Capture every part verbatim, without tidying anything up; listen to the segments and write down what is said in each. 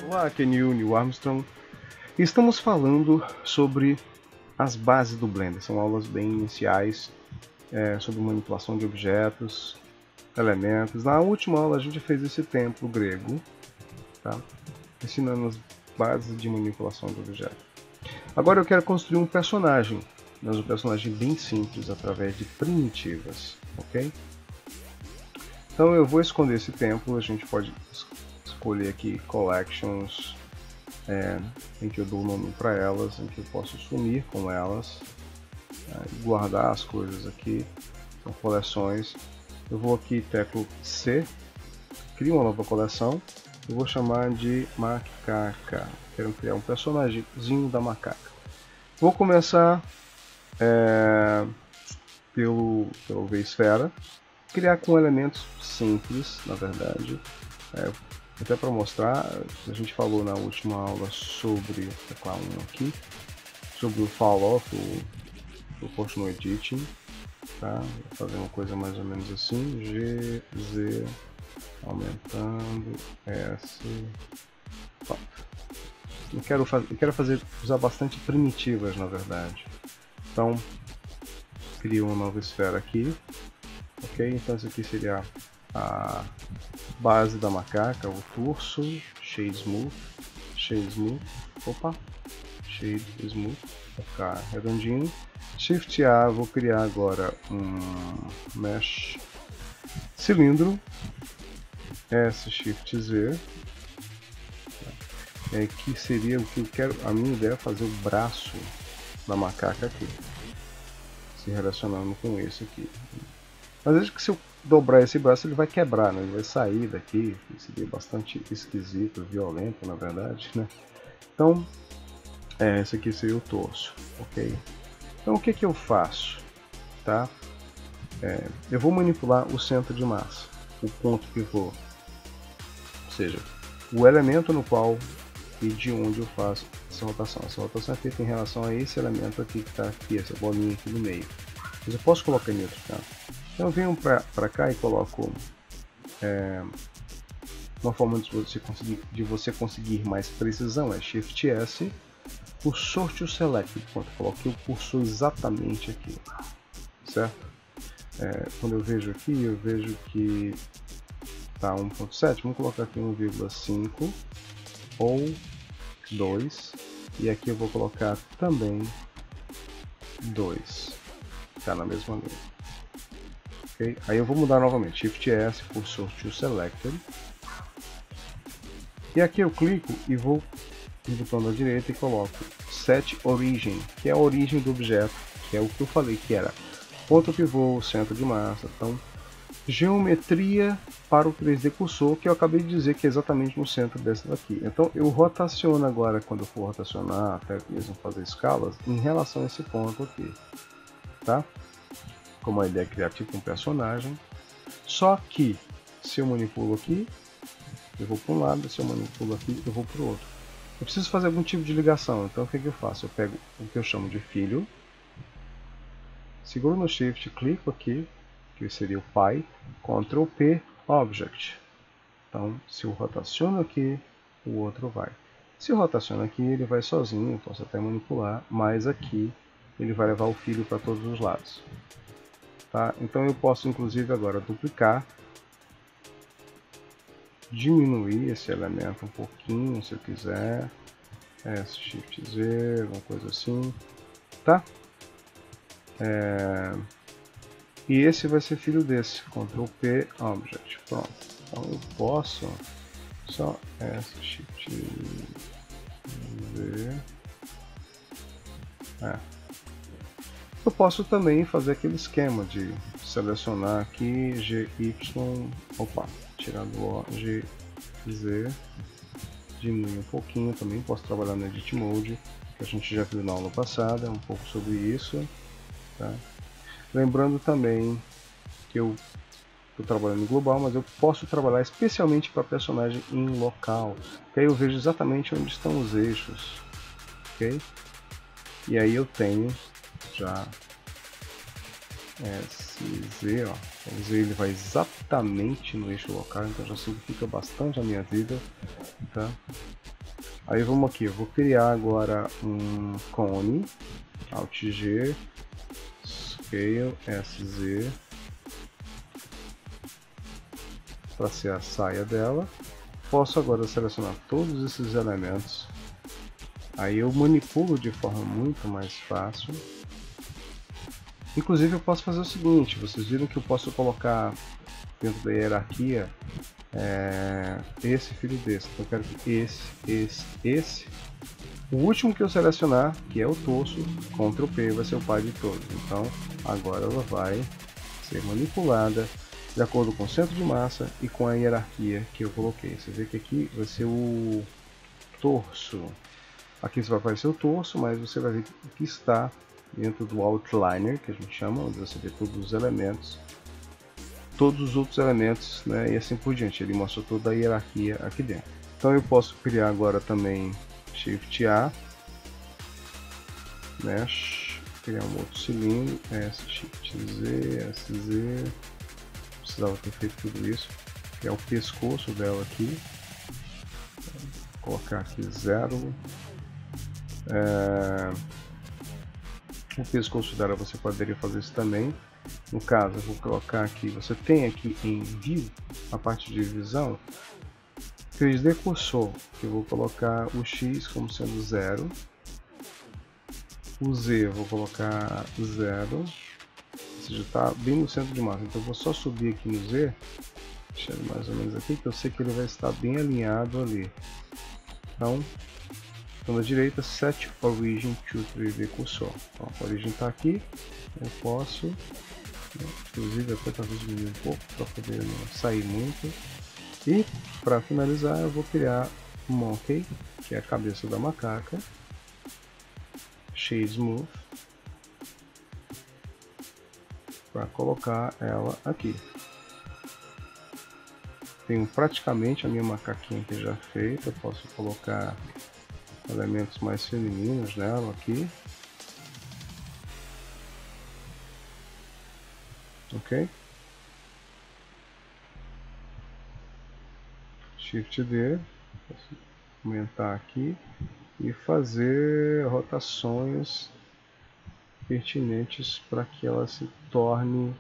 Olá, aqui é Neil, Neil Armstrong. Estamos falando sobre as bases do Blender. São aulas bem iniciais é, sobre manipulação de objetos, elementos. Na última aula a gente fez esse templo grego, tá? Ensinando as bases de manipulação de objetos. Agora eu quero construir um personagem, mas um personagem bem simples através de primitivas, ok? Então eu vou esconder esse templo. A gente pode escolher aqui Collections, é, em que eu dou o nome para elas, em que eu posso sumir com elas, é, guardar as coisas aqui, são coleções. Eu vou aqui, teclo C, crio uma nova coleção, eu vou chamar de macaca. Quero criar um personagemzinho da macaca. Vou começar é, pelo, pelo V-esfera, criar com elementos simples, na verdade. É, até para mostrar, a gente falou na última aula sobre, teclar um aqui, sobre o fall off, o proportional editing, tá? Vou fazer uma coisa mais ou menos assim, G, Z, aumentando, S, top. Eu quero, eu quero fazer, usar bastante primitivas, na verdade. Então, crio uma nova esfera aqui, ok? Então isso aqui seria a base da macaca, o torso, Shade Smooth, Shade Smooth, opa, Shade Smooth, vai ficar redondinho. Shift A, vou criar agora um Mesh cilindro, S, Shift Z, é, que seria o que eu quero, a minha ideia é fazer o braço da macaca aqui, se relacionando com esse aqui. Mas veja que se eu dobrar esse braço ele vai quebrar, né? Ele vai sair daqui, seria bastante esquisito, violento na verdade, né? Então, é, esse aqui seria o torso, ok? Então o que que eu faço, tá? É, eu vou manipular o centro de massa, o ponto pivô, ou seja, o elemento no qual e de onde eu faço essa rotação. Essa rotação é feita em relação a esse elemento aqui que está aqui, essa bolinha aqui no meio. Mas eu posso colocar em outro canto. Então eu venho para cá e coloco é, uma forma de você, conseguir, de você conseguir mais precisão, é Shift S, cursor to select, enquanto eu coloquei o cursor exatamente aqui, certo? É, quando eu vejo aqui, eu vejo que está um ponto sete, vamos colocar aqui um vírgula cinco ou dois, e aqui eu vou colocar também dois, está na mesma linha. Okay? Aí eu vou mudar novamente, Shift S, cursor to Selected, e aqui eu clico e vou no botão da direita e coloco Set Origin, que é a origem do objeto, que é o que eu falei que era ponto pivô, centro de massa. Então, geometria para o três D cursor, que eu acabei de dizer que é exatamente no centro dessa daqui. Então eu rotaciono agora, quando eu for rotacionar, até mesmo fazer escalas, em relação a esse ponto aqui, tá? Como a ideia é criar tipo um personagem, só que se eu manipulo aqui, eu vou para um lado, se eu manipulo aqui, eu vou para o outro. Eu preciso fazer algum tipo de ligação, então o que, que eu faço? Eu pego o que eu chamo de filho, seguro no Shift, clico aqui, que seria o pai, control P, Object. Então, se eu rotaciono aqui, o outro vai. Se eu rotaciono aqui, ele vai sozinho, eu posso até manipular, mas aqui ele vai levar o filho para todos os lados. Tá? Então eu posso inclusive agora duplicar, diminuir esse elemento um pouquinho, se eu quiser, S, Shift Z, alguma coisa assim, tá? É... E esse vai ser filho desse, control P, Object, pronto. Então eu posso só S, Shift Z, é. Eu posso também fazer aquele esquema de selecionar aqui G Y, opa, tirar do O, G Z, diminuir um pouquinho também, posso trabalhar no Edit Mode, que a gente já viu na aula passada, um pouco sobre isso, tá? Lembrando também que eu estou trabalhando em global, mas eu posso trabalhar especialmente para personagem em local, que aí eu vejo exatamente onde estão os eixos, ok? E aí eu tenho já S Z, ó, o Z ele vai exatamente no eixo local, então já simplifica bastante a minha vida, tá? Aí vamos aqui, eu vou criar agora um cone, Alt G, Scale, S Z, para ser a saia dela. Posso agora selecionar todos esses elementos, aí eu manipulo de forma muito mais fácil. Inclusive eu posso fazer o seguinte, vocês viram que eu posso colocar dentro da hierarquia é, esse filho desse, então eu quero que esse, esse, esse, o último que eu selecionar, que é o torso, Ctrl P vai ser o pai de todos. Então agora ela vai ser manipulada de acordo com o centro de massa e com a hierarquia que eu coloquei. Você vê que aqui vai ser o torso, aqui vai aparecer o torso, mas você vai ver que está dentro do outliner, que a gente chama, onde você vê todos os elementos, todos os outros elementos, né, e assim por diante. Ele mostra toda a hierarquia aqui dentro. Então eu posso criar agora também Shift A, Mesh, criar um outro cilindro, S, Shift Z, S Z, precisava ter feito tudo isso, criar o pescoço dela aqui, colocar aqui zero, é... o pescoço dela você poderia fazer isso também. No caso, eu vou colocar aqui, você tem aqui em View, a parte de visão, três D cursor, que eu vou colocar o X como sendo zero, o Z eu vou colocar zero, ou seja, está bem no centro de massa, então eu vou só subir aqui no Z, deixar ele mais ou menos aqui, que eu sei que ele vai estar bem alinhado ali. Então, então na direita, Set Origin to três D Cursor. Então, a origem está aqui, eu posso, né, inclusive até talvez diminuir um pouco para poder não sair muito. E para finalizar, eu vou criar um Monkey, que é a cabeça da macaca, Shade Smooth, para colocar ela aqui. Tenho praticamente a minha macaquinha aqui já feita, eu posso colocar elementos mais femininos nela aqui. Ok? Shift D, posso aumentar aqui e fazer rotações pertinentes para que ela se torne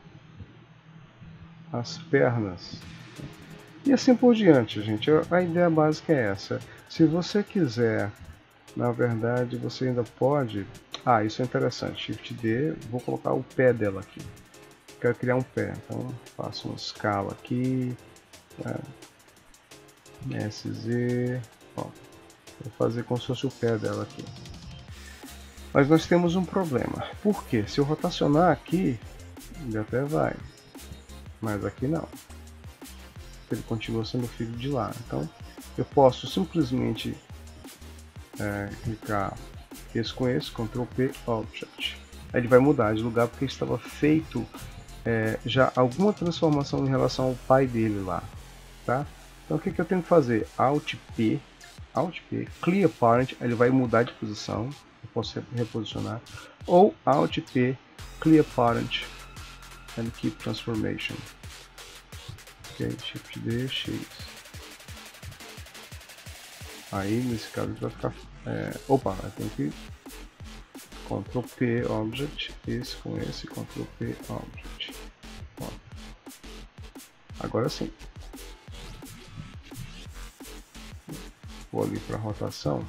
as pernas. E assim por diante, gente. A ideia básica é essa. Se você quiser, na verdade, você ainda pode... Ah, isso é interessante. Shift D, vou colocar o pé dela aqui. Quero criar um pé, então faço uma escala aqui. É, S Z. Ó, vou fazer como se fosse o pé dela aqui. Mas nós temos um problema. Por quê? Se eu rotacionar aqui, ele até vai. Mas aqui não. Ele continua sendo filho de lá. Então eu posso simplesmente é, clicar esse com esse, Ctrl P, Object. Aí ele vai mudar de lugar porque estava feito é, já alguma transformação em relação ao pai dele lá. Tá? Então o que, que eu tenho que fazer? Alt P, Alt P, Clear Parent, ele vai mudar de posição. Eu posso reposicionar. Ou Alt P, Clear Parent and Keep Transformation. Ok, Shift D, X. Aí nesse caso vai ficar. É, opa, eu tenho que Ctrl P Object, esse com esse, Ctrl P Object. Ó. Agora sim. Vou ali para rotação.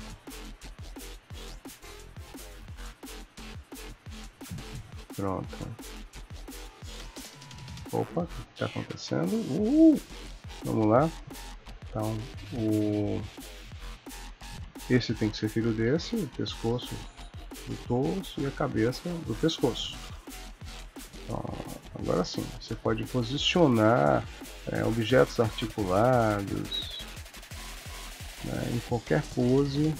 Pronto. Opa, o que está acontecendo? Uh, vamos lá. Então, o... esse tem que ser filho desse, o pescoço do torso e a cabeça do pescoço. Então, agora sim, você pode posicionar é, objetos articulados, né, em qualquer pose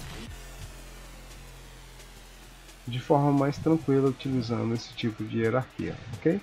de forma mais tranquila utilizando esse tipo de hierarquia, ok?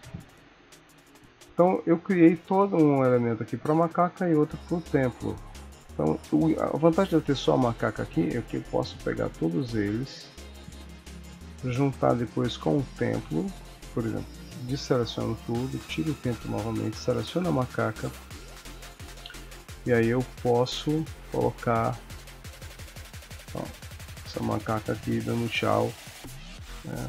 Então eu criei todo um elemento aqui para macaca e outro para o templo. Então a vantagem de eu ter só a macaca aqui é que eu posso pegar todos eles, juntar depois com o templo, por exemplo, desseleciono tudo, tiro o templo novamente, seleciono a macaca e aí eu posso colocar Ó, essa macaca aqui dando tchau. Né?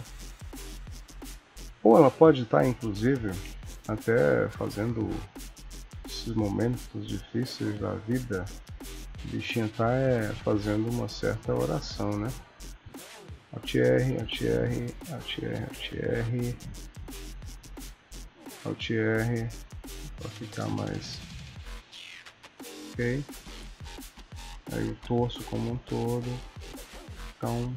Ou ela pode estar, inclusive, até fazendo esses momentos difíceis da vida. A bichinha tá é, fazendo uma certa oração, né? Alt R, Alt R, Alt R, Alt R, Alt R, para ficar mais ok. Aí o torso como um todo. Então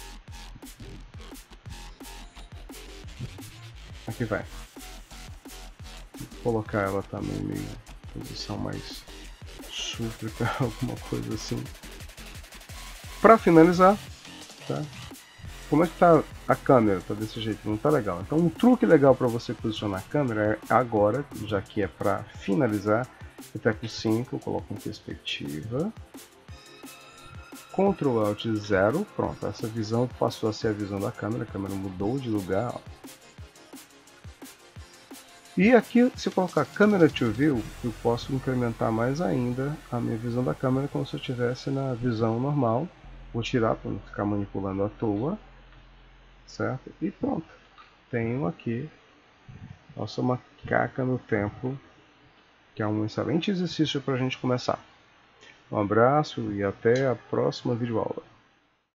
aqui vai. Vou colocar ela também meio em posição mais súplica, alguma coisa assim. Para finalizar, tá? Como é que tá a câmera? Tá desse jeito, não tá legal. Então um truque legal para você posicionar a câmera é agora, já que é para finalizar, até com cinco, eu coloco em perspectiva. control alt zero, pronto, essa visão passou a ser a visão da câmera, a câmera mudou de lugar. Ó. E aqui, se eu colocar câmera to view, eu posso incrementar mais ainda a minha visão da câmera como se eu estivesse na visão normal. Vou tirar para não ficar manipulando à toa, certo? E pronto, tenho aqui nossa macaca no tempo, que é um excelente exercício para a gente começar. Um abraço e até a próxima videoaula.